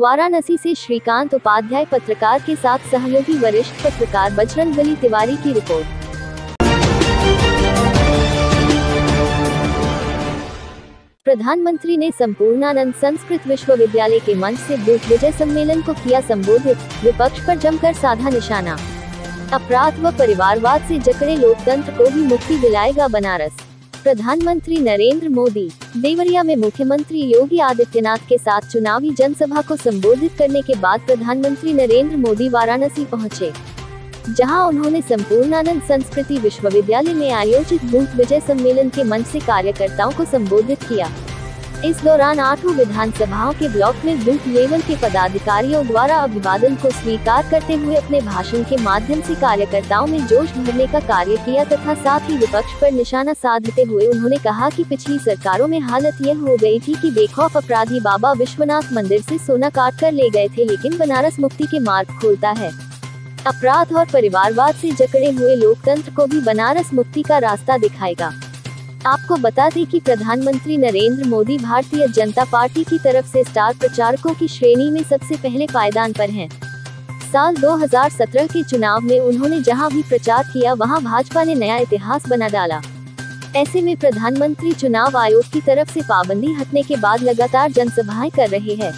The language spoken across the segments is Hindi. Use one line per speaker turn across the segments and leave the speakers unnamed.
वाराणसी से श्रीकांत उपाध्याय पत्रकार के साथ सहयोगी वरिष्ठ पत्रकार बजरंगबली तिवारी की रिपोर्ट। प्रधानमंत्री ने संपूर्णानंद संस्कृत विश्वविद्यालय के मंच से बूथ विजय सम्मेलन को किया संबोधित। विपक्ष पर जमकर साधा निशाना। अपराध व परिवारवाद से जकड़े लोकतंत्र को भी मुक्ति दिलाएगा बनारस। प्रधानमंत्री नरेंद्र मोदी देवरिया में मुख्यमंत्री योगी आदित्यनाथ के साथ चुनावी जनसभा को संबोधित करने के बाद प्रधानमंत्री नरेंद्र मोदी वाराणसी पहुंचे, जहां उन्होंने संपूर्णानंद संस्कृति विश्वविद्यालय में आयोजित बूथ विजय सम्मेलन के मंच से कार्यकर्ताओं को संबोधित किया। इस दौरान 8 विधानसभाओं के ब्लॉक में बूथ लेवल के पदाधिकारियों द्वारा अभिवादन को स्वीकार करते हुए अपने भाषण के माध्यम से कार्यकर्ताओं में जोश भरने का कार्य किया तथा साथ ही विपक्ष पर निशाना साधते हुए उन्होंने कहा कि पिछली सरकारों में हालत यह हो गई थी कि बेखौफ अपराधी बाबा विश्वनाथ मंदिर से सोना काट कर ले गए थे, लेकिन बनारस मुक्ति के मार्ग खोलता है। अपराध और परिवारवाद से जकड़े हुए लोकतंत्र को भी बनारस मुक्ति का रास्ता दिखाएगा। आपको बता दें कि प्रधानमंत्री नरेंद्र मोदी भारतीय जनता पार्टी की तरफ से स्टार प्रचारकों की श्रेणी में सबसे पहले पायदान पर हैं। साल 2017 के चुनाव में उन्होंने जहां भी प्रचार किया वहां भाजपा ने नया इतिहास बना डाला। ऐसे में प्रधानमंत्री चुनाव आयोग की तरफ से पाबंदी हटने के बाद लगातार जनसभाएं कर रहे हैं।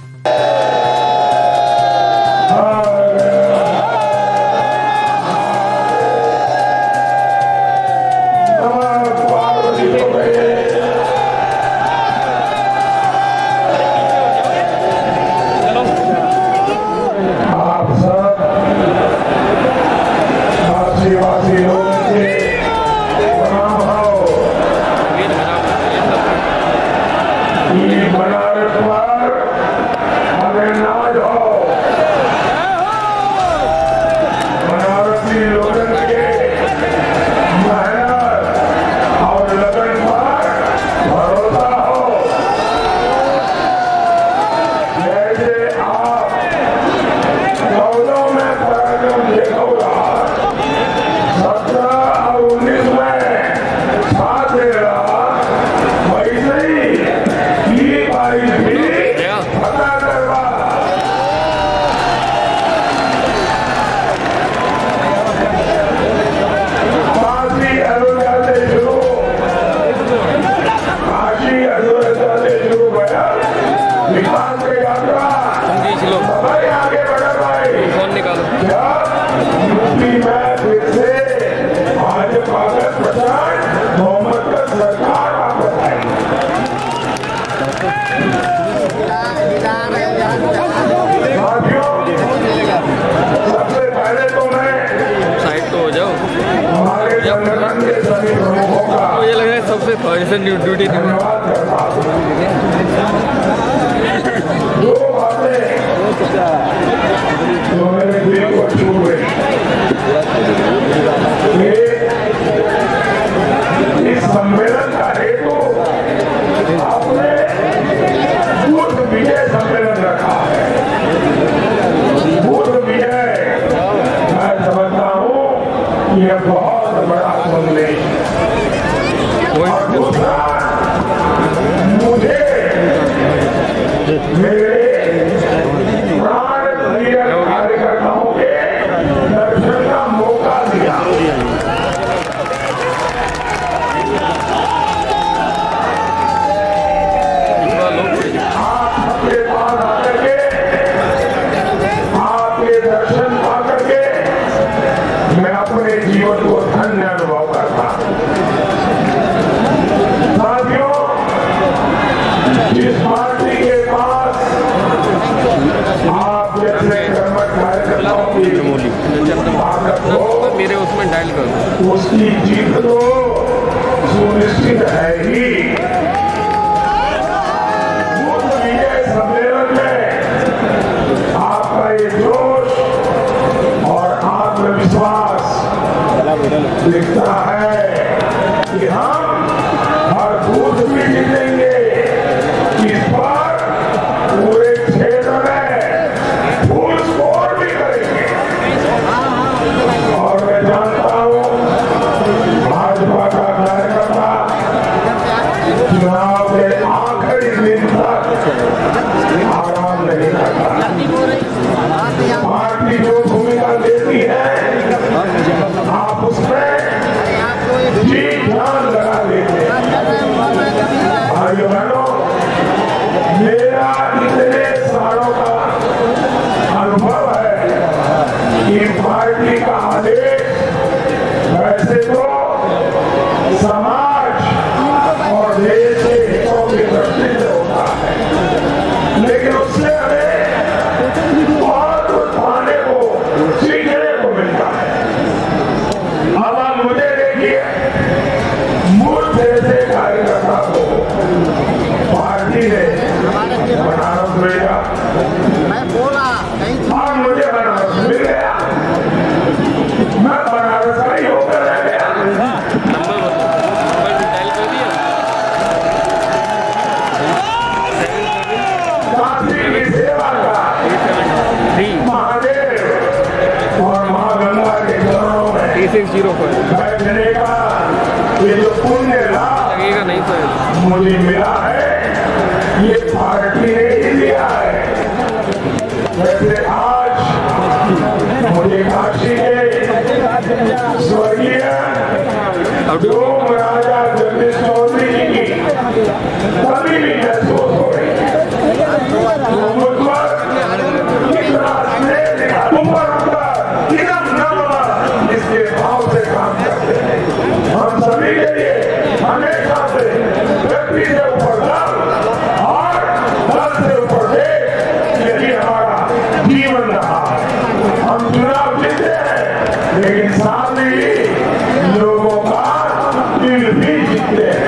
मुझे लग रहा है सबसे फॉर्चून ड्यूटी
इस सम्मेलन का हेतु आपने बूथ विजय सम्मेलन रखा है। बूथ विजय मैं समझता हूँ यह बहुत बड़ा संदेश है। और दूसरा, मुझे मेरे प्राण प्रिय कार्यकर्ताओं के दर्शन का मौका दिया। आपके पास आकर के, आपके दर्शन पा करके मैं अपने जीवन को धन्य अनुभव करता हूं। साथियों, जिस पार्टी के पास आप जैसे कर्मठ कार्यकर्ताओं की ताकत हो,
मेरे उसमें डायल कर
उसकी जीत तो सुनिश्चित है ही। बूथ विजय सम्मेलन में आपका ये जोश और आत्मविश्वास दिखता है कि हम हर बूथ भी जीतेंगे। इस बार पूरे क्षेत्र में फुल स्कोर भी करेंगे। और मैं जानता हूं भाजपा का कार्यकर्ता चुनाव के आखिरी दिन तक आराम नहीं करता। भूमिका लेती है आप उसमें जी ध्यान लगा लेते हैं। भाइयों बहनों, मेरा इतने सालों का अनुभव है कि पार्टी का आदेश वैसे तो समाज और देश के हितों की दृष्टि से होता है, लेकिन उससे हमें बहुत कुछ पाने को सीखने को मिलता है। अब आप मुझे देखिए, मुझ जैसे कार्यकर्ता को पार्टी ने बनारस भेजा, और मुझे बनारस मिल गया, मैं बनारस का ही होकर रह गया। काशी की सेवा का महादेव और माँ गंगा के चरणों में बैठने का ये जो पुण्य लाभ
लगेगा नहीं तो
मुझे मिला है, ये पार्टी ने ही दिया है। वैसे आज मुझे काशी के स्वर्गीय डोम राजा जगदीश चौधरी जी की कभी भी महसूस हो रही है। तो मुझ पर कितना स्नेह दिखा, ऊपर ऊपर कितना नम इसके भाव से काम करते हैं। हम सभी के लिए हमेशा से व्यक्ति से ऊपर दल से ऊपर देश, यही हमारा जीवन रहा है। हम चुनाव जीते हैं, लेकिन साथ ही लोगों का दिल भी जीतते हैं।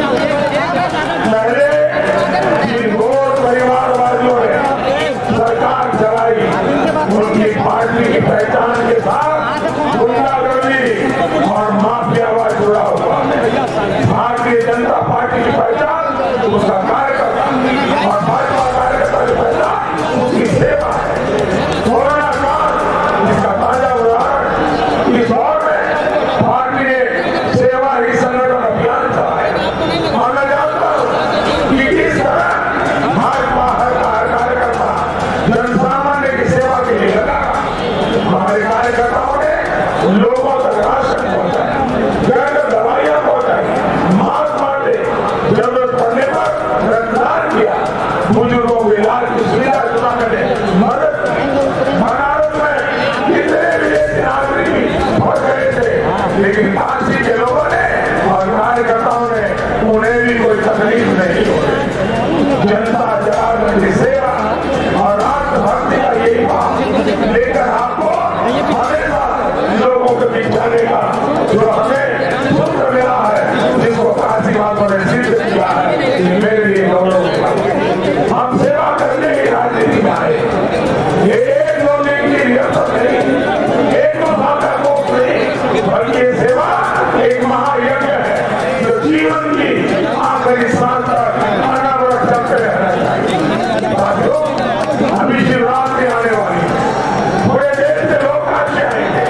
पहले जिन घोर परिवारवादियों ने सरकार चलाई, उनकी पार्टी की पहचान के साथ गुंडागर्दी और माफियावाद जुड़ा हुआ है। भारतीय जनता पार्टी की पहचान उसका कार्यकर्ता और भाजपा कार्यकर्ता की पहचान उसकी सेवा है। कोरोना काल इसका ताजा उदाहरण, इस दौर में पार्टी ने सेवा ही संगठन अभियान चलाया, और मैं जानता हूं कि किस तरह भाजपा हर कार्यकर्ता जनसामान्य की सेवा के लिए लगा। हमारे कार्यकर्ताओं ने लोगों तक राशन पहुंचाया, घर घर दवाइयां पहुंचाई, मास्क बांटे, जरूरत पड़ने पर रक्तदान किया, बुजुर्गों के इलाज की सुविधा जुटा करने मदद की। बनारस में कितने विदेशी नागरिक फंस गए थे, लेकिन काशी के लोगों ने और कार्यकर्ताओं ने उन्हें भी कोई तकलीफ नहीं हो। जनता जनार्दन की सेवा और राष्ट्रभक्ति का यही भाव लेकर आपको हमेशा लोगों के बीच जाने का जो हमें सूत्र मिला है, जिसको काशी बाबा ने सिद्ध किया है, ये मेरे लिए गौरव है। हम सेवा करने की राजनीति में आए, ये एक दो दिन की रियासत नहीं, एक दो साल का कोर्स नहीं, बल्कि ये सेवा एक महायज्ञ है जो जीवन की आखिरी सांस तक अनावरत चलते रहना चाहिए। साथियों, अभी शिवरात्रि आने वाली है, पूरे देश से लोग काशी आएंगे।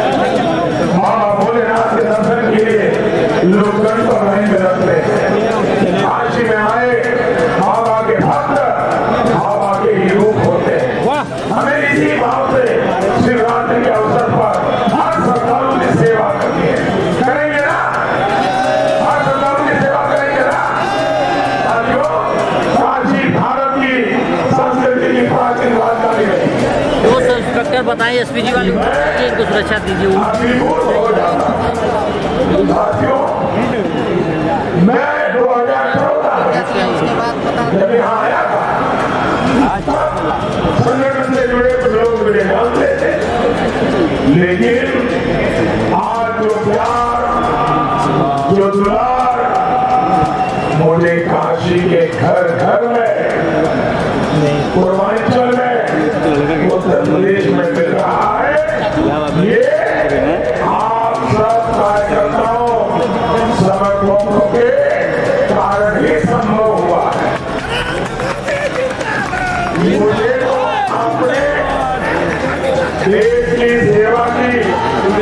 बाबा भोलेनाथ के दर्शन के लिए लोग गणतंत्र नहीं मिलते, काशी में आए बाबा के भक्त बाबा के ही रूप होते हैं। हमें इसी भाव से शिवरात्रि के अवसर पर हर श्रद्धालु की सेवा करनी है। करेंगे ना? हर श्रद्धालु की सेवा करेंगे ना? साथियों, काशी भारत की संस्कृति की प्राचीन राजधानी है।
दो सब इंस्पेक्टर बताएं एसपीजी वाले को इनको सुरक्षा दीजिए।
अभिभूत हो जाता। साथियों, मैं 2014 जब यहाँ आया था, संगठन से जुड़े कुछ लोग मुझे जानते थे, लेकिन आज जो प्यार, जो दुलार मुझे काशी के घर घर में, पूर्वांचल में, उत्तर प्रदेश में मिल रहा है, ये आप सब कार्यकर्ताओं, समर्थकों के कारण ही संभव हुआ है। मुझे तो अपने देश की सेवा की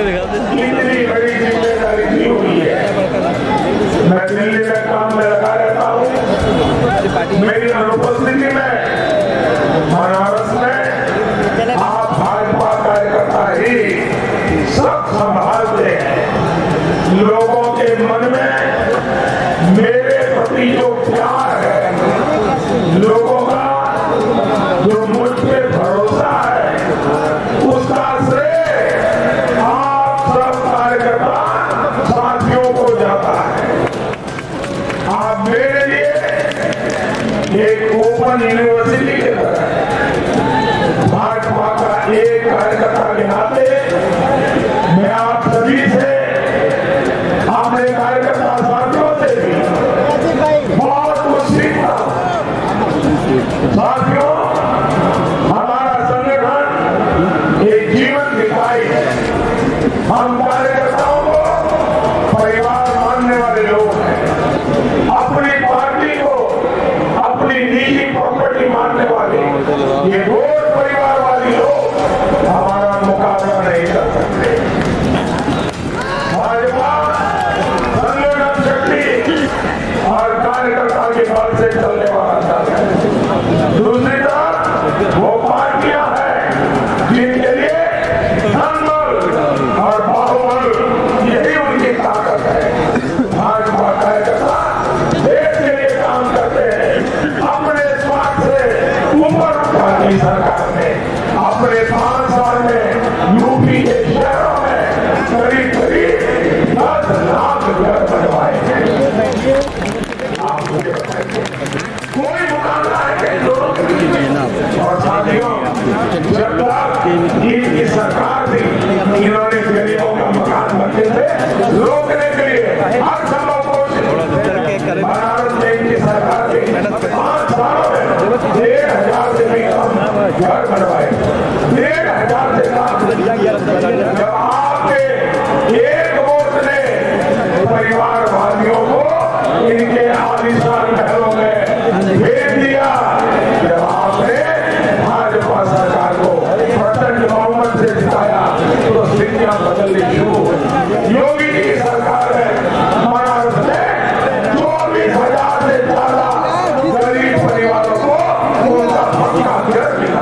सब संभालते हैं। लोगों के मन में मेरे प्रति जो प्यार है, लोगों का जो मुझ पे भरोसा है, उसका श्रेय आप सब कार्यकर्ता साथियों को जाता है। आप मेरे लिए एक ओपन यूनिवर्सिटी के तरह भाजपा का एक कार्यकर्ता के नाते मैं आप सभी से, अपने कार्यकर्ता साथियों से भी बहुत कुछ सीखता हूं। साथियों, हमारा संगठन एक जीवन दिखाई है। हम कार्यकर्ताओं को परिवार मानने वाले लोग हैं। अपनी पार्टी को अपनी निजी प्रॉपर्टी मानने वाले ये रोज परिवारवादी लोग हमारा मुकाबला नहीं कर सकते। भाजपा संगठन शक्ति और कार्यकर्ता के बल से चलने वाला दल है। दूसरी तरफ वो पार्टियां हैं जिनके लिए धनबल और बाहुबल यही उनकी ताकत है। भाजपा कार्यकर्ता देश के लिए काम करते हैं। अपने स्वार्थ से ऊपर उठानी सरकार ने अपने 5 साल में यूपी के शहरों में करीब करीब 10 लाख घर बनवाए हैं। आप मुझे बताइए, कोई मुकाबला है कई लोगों के बीच? और साथियों, जब तक इनकी सरकार थी, इन्होंने गरीबों का मकान बनते थे रोकने के लिए हर संभव कोशिश। बनारस में इनकी सरकार थी, 5 सालों में 1,500 से भी कम घर बनवाए। 1,500 से कम। जब आपके एक वोट ने परिवारवादियों को इनके आलीशान महलों में भेज दिया, जब आपने भाजपा सरकार को प्रचंड बहुमत से जिताया तो स्थितियां बदलनी शुरू हुई। योगी जी की सरकार है, बनारस में 24,000 से ज्यादा गरीब परिवारों को उनका पक्का घर मिला।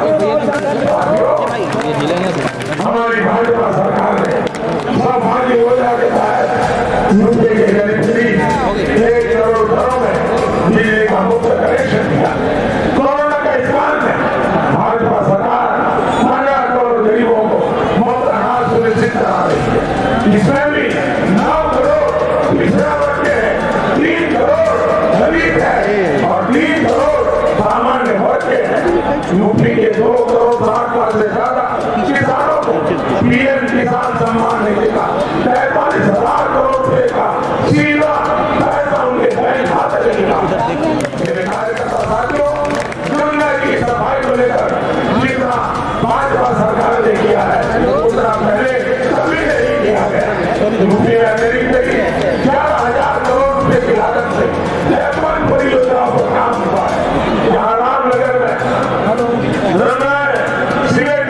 हमारी भाजपा सरकार ने सौभाग्य योजना के तहत यूपी के गरीब 1 करोड़ घरों में बिजली का मुफ्त कनेक्शन दिया। कोरोना के इस काल में भाजपा सरकार 15 करोड़ गरीबों को मुफ्त अनाज सुनिश्चित करा रही है। इसमें भी 9 करोड़ पिछड़ा वर्ग के हैं, 3 करोड़ गरीब है और 3 करोड़ सामान्य वर्ग के हैं। यूपी के 2 करोड़ 60 लाख से ज्यादा किसानों को पीएम किसान सम्मान निधि का 43,000 करोड़ रुपए का सीधा पैसा उनके बैंक खाते में मिला। मेरे कार्यकर्ता साथियों, गंगा की सफाई को लेकर जितना भाजपा सरकार ने किया है उतना पहले कभी नहीं किया गया। यूपी में अतिरिक्त 11,000 करोड़ रुपए की लागत से 53 परियोजनाओं पर काम हुआ है। यहाँ रामनगर में सीमेंट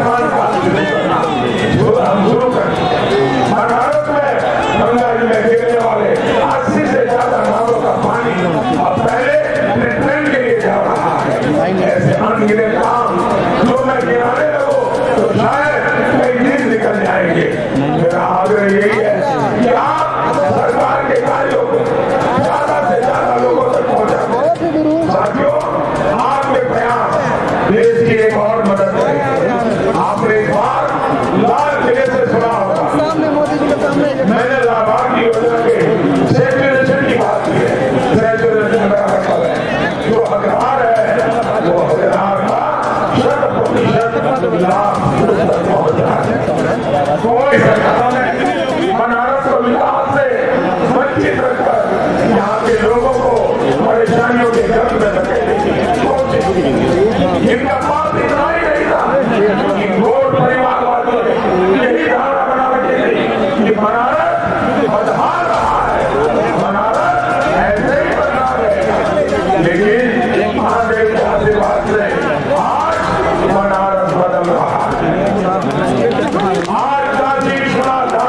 हम शुरू करें। बनारस में गंगा जी में गिरने वाले 80 से ज्यादा नालों का पानी अब पहले ट्रेन के लिए जा रहा है। ऐसे अनगिने काम जो मैं गिराने लगो तो शायद कई दिन निकल जाएंगे। मेरा आग्रह यही है कि आप सरकार के कार्यों को ज्यादा से ज्यादा लोगों तक पहुंचाएं। साथियों, आपके प्रयास देश की एक और मदद करेंगे। आपने एक बार लाल किले से सुना होगा, मैंने लाभार्थी योजना के सेचुरेशन की बात की है। सेचुरेशन का मतलब है जो हकदार है वो हकदार का 100% लाभ पहुंच रहा है। कोई सरकार ने बनारस को विकास से वंचित रखकर यहाँ के लोगों को परेशानियों के गर्भ में धकेलने की कोशिश की। इनका बात इतना ही नहीं था कि वोट परिवारवादियों ने यही धारणा बना रखी थी कि बनारस बदहाल रहा है, बनारस ऐसे ही बदला रहेगा। लेकिन महादेव के आशीर्वाद से आज बनारस बदल रहा है। आज काशी विश्वनाथ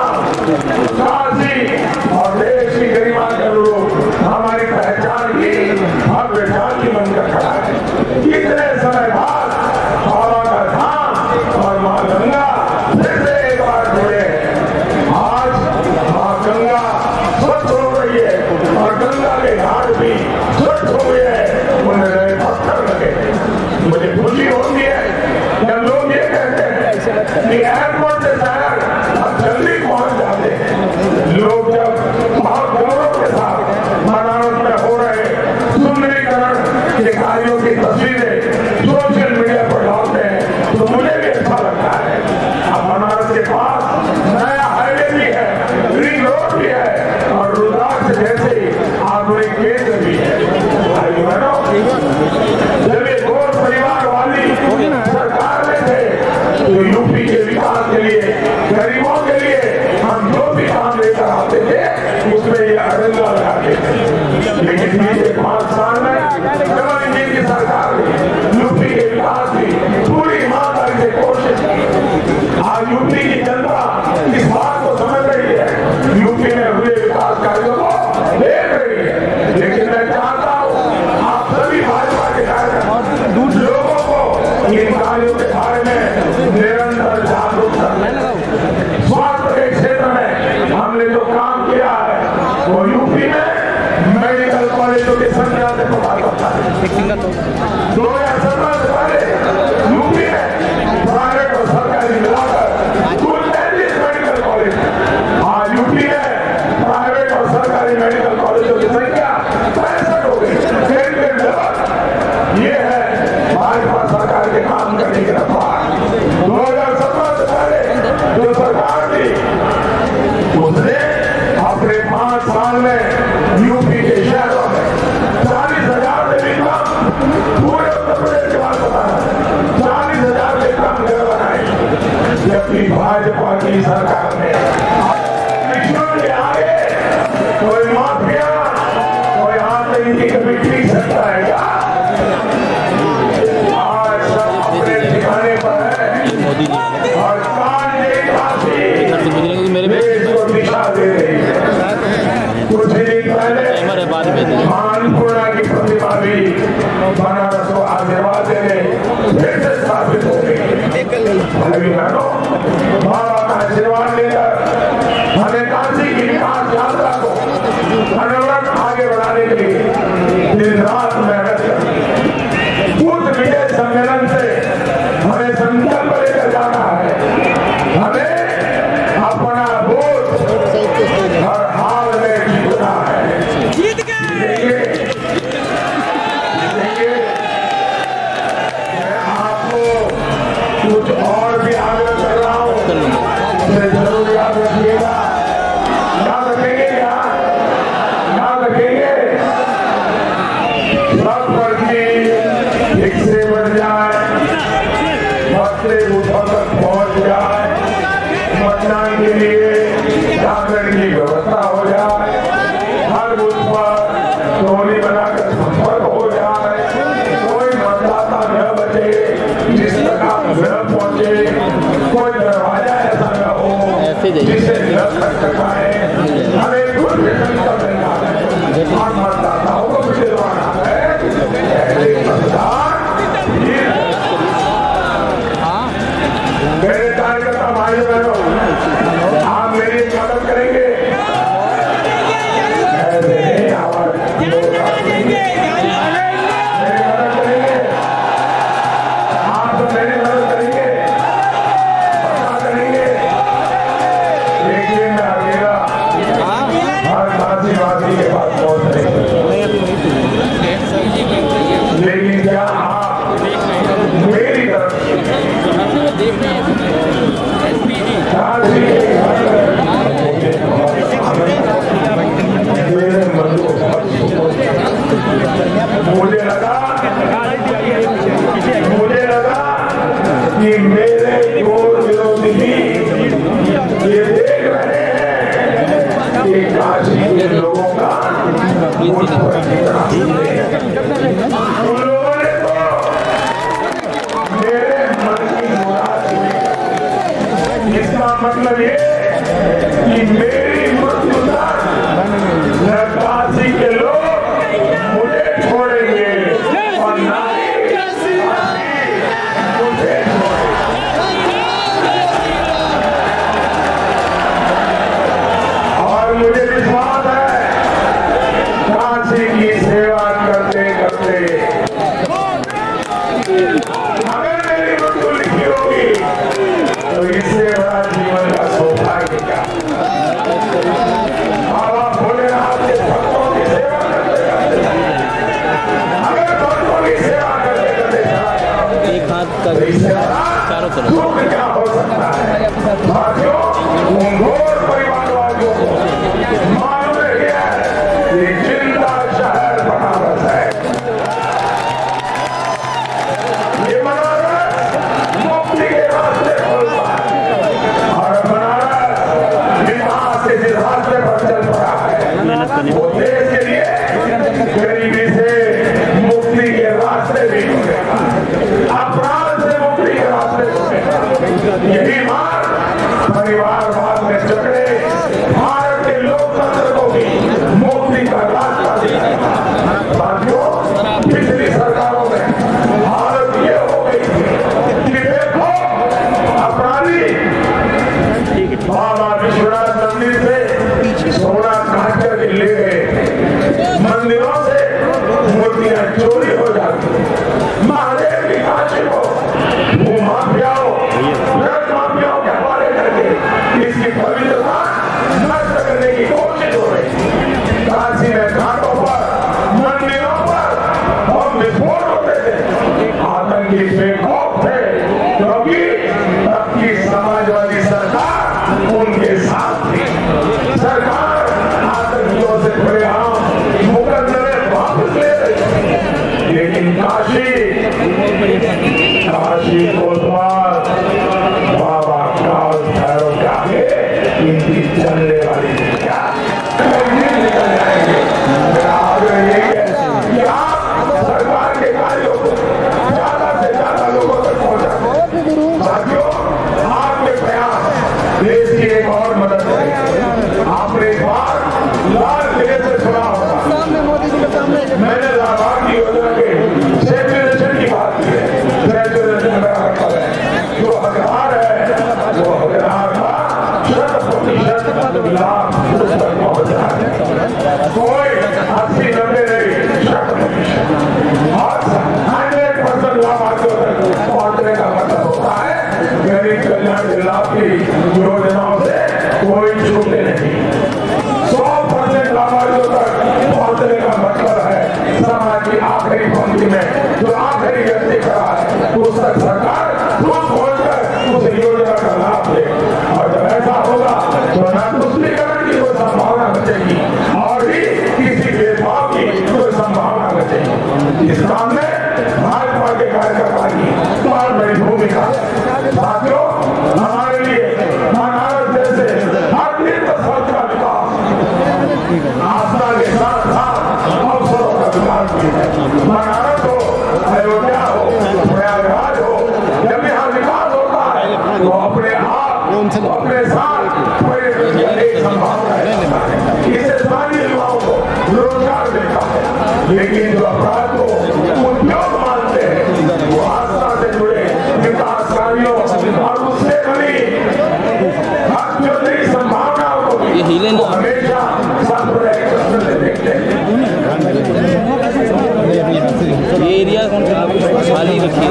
यूपी की जनता इस बात को समझ रही है, यूपी में हुए विकास कार्यों को देख रही है। लेकिन मैं चाहता हूँ आप सभी भाजपा के कार्यकर्ता लोगों को इन कार्यों के बारे में निरंतर जागरूक करना। स्वास्थ्य के क्षेत्र में हमने जो काम किया है वो यूपी में मेडिकल कॉलेजों की संख्या से प्रभाव करता है। 2017 से पहले यूपी में प्राइवेट और सरकारी मिलाकर कुल 33 मेडिकल कॉलेज, आज यूपी में प्राइवेट और सरकारी मेडिकल कॉलेजों की संख्या 65 हो गई। ये है भाजपा सरकार के काम करने की रफ्तार। 2017 से पहले जो सरकार थी उसने अपने 5 साल में यूपी के शहरों में 40,000 से भी कम, पूरे उत्तर प्रदेश के बाद बताया 40,000 से कम घर बनाए। जबकि भाजपा की सरकार ने के आगे कोई माफिया कोई हाथ नहीं की कभी पीट सकता है क्या? आज सब अपने ठिकाने पर है और देश को दिशा दे रही है। कुछ दिन पहले अन्नपूर्णा की प्रतिमा भी बनारस को आशीर्वाद देने फिर से स्थापित हो गई। बाबा का आशीर्वाद लेकर हमें काशी की विकास यात्रा को अनवरत आगे बढ़ाने के लिए दिन रात मेहनत करनी। बुद्ध विजय सम्मेलन से हमें संकल्प लेकर जाना है, हमें अपना वोट हर हाल में जीतना है। मैं आपको कुछ और भी आग्रह कर रहा हूँ, जरूर याद रखिएगा। याद रखेंगे क्या? याद रखेंगे। सब पर्ची ठीक से बढ़ जाए, बच्चे बूथों तक पहुंच जाए, मतदान के लिए जागरण की व्यवस्था हो जाए, हर बूथ पर टोली बनाकर संपर्क हो जाए, कोई मतदाता न बचे जिस प्रकार न पहुंचे, कोई दरवाजा ऐसा न हो जिसे न कर सकाए। हमें खुद भी संकल्प लेना है और मतदाताओं को भी दिलवाना है। मेरे कार्यकर्ता भाई बहनों, आप मेरी मदद करेंगे। ऐसे नहीं आवाज मेरी मदद करेंगे। आप तो मेरी मदद करेंगे, पता करेंगे। देखिए मैं अकेला हर काशीवासी के पास पहुंच रही हूँ, लेकिन क्या आप मेरी तरफ मुझे लगा कि मेरे चोर विरोधी भी ये देख रहे हैं कि काशी के लोगों का उन लोगों ने तो मेरे मन की मुराद सुनी। इसका मतलब ये कि मेरी मृत्यु तक न काशी के लोग मुझे छोड़ेंगे और न ही काशी मुझे छोड़ेंगे। और मुझे विश्वास है काशी की सेवा करते करते अगर मेरी मृत्यु लिखी होगी तो इससे बड़ा जीवन का सौभाग्य क्या। उनके साथ थी। सरकार आतंकियों से खुलेआम मुकदमे वापस ले रही, लेकिन काशी कोतवाल बाबा काल भैरव के आगे इनकी चलने वाली क्या निकल जाएंगे। मेरा आग्रह यही है कि आप सरकार के कार्यों को ज्यादा से ज्यादा लोगों तक पहुंचाएं। साथियों, आपके प्रयास देश की एक और मदद करें। आपने एक बार लाल किले से सुना होगा, मैंने लाभार्थी योजना के सेचुरेशन की बात की है। सेचुरेशन मेरा मतलब है जो हकदार है वो हकदार का 100% लाभ उस तक पहुंच रहा है। कोई 80-90 नहीं, 100% लाभार्थियों तक पहुंचने का मतलब होता है गरीब कल्याण के लाभ की योजनाओं से कोई छूटे नहीं। 100% लाभार्थियों तक पहुंचने का मतलब है समाज की आखिरी पंक्ति में जो आखिरी व्यक्ति खड़ा है उस तक सरकार खुद खोलकर उस योजना का लाभ ले। और जब ऐसा होगा तो न तुष्टीकरण की कोई संभावना बचेगी और भी किसी भेदभाव की कोई संभावना बचेगी। इस काम में भाजपा के कार्यकर्ता की बहुत बड़ी भूमिका। साथियों, हमारे लिए बनारस जैसे हर तीर्थ स्थल का विकास आस्था के साथ साथ अवसरों का विकास भी है। बनारस हो, अयोध्या हो, प्रयागराज हो, जब यहाँ विकास होता है तो अपने आप अपने साथ एक संभावना है। इससे स्थानीय युवाओं को रोजगार देता है, लेकिन जो अपराध को उद्योग मानते हैं वो आस्था से जुड़े विकास कार्यों और उससे बनी जो नई संभावनाओं को वो हमेशा सांप्रदायिक दृष्टि से देखते हैं।
ये एरिया कौन सा खाली रखिए।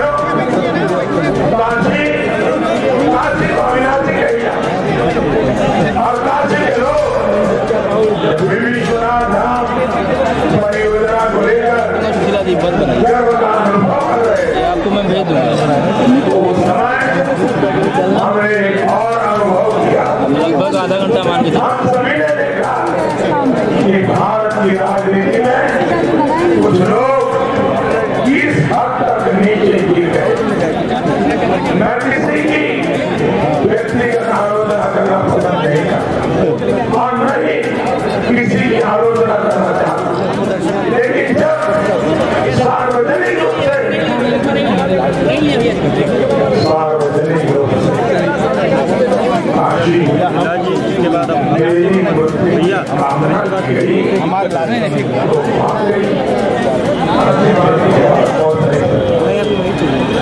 काशी को अविनाशी कहिए और काशी के लोग विश्वनाथ धाम परियोजना को लेकर गर्व का अनुभव कर रहे हैं।
आपको मैं भेज दूंगा।
तो उस समय हमने एक और अनुभव किया,
लगभग आधा घंटा मान के
हम सभी ने देखा कि भारत की राजनीति में कुछ लोग इस हद तक नीचे गिर गए। मैं किसी की व्यक्तिगत आलोचना करना पसंद नहीं करता और न ही किसी की आलोचना करना चाहता, लेकिन जब सार्वजनिक रूप से काशी भैया हमारे